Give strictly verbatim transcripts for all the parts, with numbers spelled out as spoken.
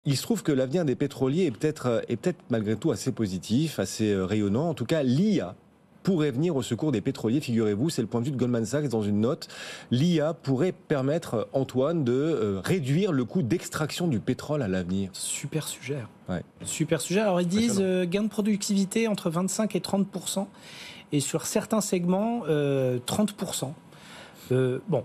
Il se trouve que l'avenir des pétroliers est peut-être est peut-être malgré tout assez positif, assez euh, rayonnant. En tout cas, l'I A pourrait venir au secours des pétroliers, figurez-vous, c'est le point de vue de Goldman Sachs dans une note. L'I A pourrait permettre, Antoine, de euh, réduire le coût d'extraction du pétrole à l'avenir. Super sujet. Ouais. Super sujet. Alors ils disent euh, gain de productivité entre vingt-cinq et trente pour cent et sur certains segments, euh, trente pour cent. Euh, bon.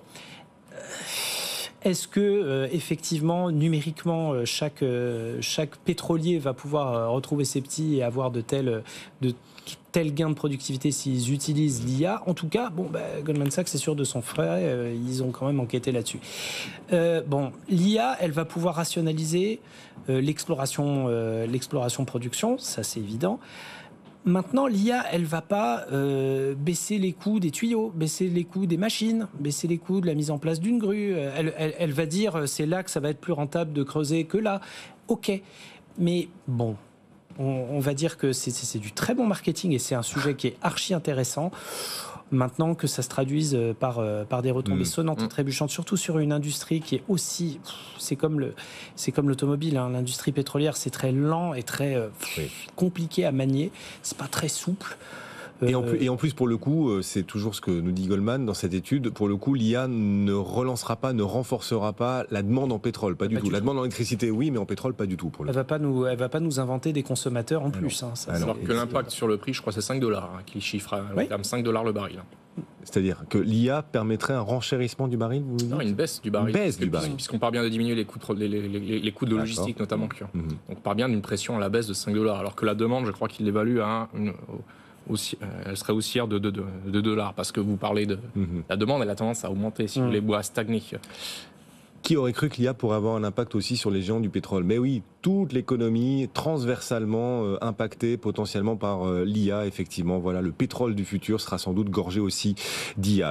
Est-ce que euh, effectivement, numériquement, euh, chaque, euh, chaque pétrolier va pouvoir euh, retrouver ses petits et avoir de tels, de tels gains de productivité s'ils utilisent l'I A? En tout cas, bon, bah, Goldman Sachs, c'est sûr de son frère, euh, ils ont quand même enquêté là-dessus. Euh, bon, l'I A, elle va pouvoir rationaliser euh, l'exploration, euh, l'exploration-production, ça c'est évident. Maintenant, l'I A, elle ne va pas euh, baisser les coûts des tuyaux, baisser les coûts des machines, baisser les coûts de la mise en place d'une grue. Elle, elle, elle va dire, c'est là que ça va être plus rentable de creuser que là. OK. Mais bon, on, on va dire que c'est, c'est, c'est du très bon marketing et c'est un sujet qui est archi intéressant. Maintenant que ça se traduise par, par des retombées mmh. sonnantes et trébuchantes, surtout sur une industrie qui est aussi... C'est comme, le, c'est comme l'automobile, hein. L'industrie pétrolière, c'est très lent et très euh, oui. compliqué à manier. C'est pas très souple. Et en, plus, et en plus, pour le coup, c'est toujours ce que nous dit Goldman dans cette étude, pour le coup, l'I A ne relancera pas, ne renforcera pas la demande en pétrole, pas, pas du tout. tout. La demande en électricité, oui, mais en pétrole, pas du tout. Pour le elle ne va pas nous, elle va pas nous inventer des consommateurs en alors, plus. Hein, ça, alors que l'impact sur le prix, je crois, c'est cinq dollars, hein, qui chiffre à oui. cinq dollars le baril. C'est-à-dire que l'I A permettrait un renchérissement du baril, vous Non, une baisse du baril. Une baisse du baril. Puisqu'on part bien de diminuer les coûts de, les, les, les, les coûts de logistique, notamment. Mmh. Donc on part bien d'une pression à la baisse de cinq dollars, alors que la demande, je crois qu'il l'évalue à une... Aussi, euh, elle serait haussière de deux dollars, parce que vous parlez de mmh. la demande, elle a tendance à augmenter, si mmh. vous voulez, à stagner. Qui aurait cru que l'I A pourrait avoir un impact aussi sur les géants du pétrole? Mais oui, toute l'économie transversalement euh, impactée potentiellement par euh, l'I A, effectivement. Voilà, le pétrole du futur sera sans doute gorgé aussi d'I A.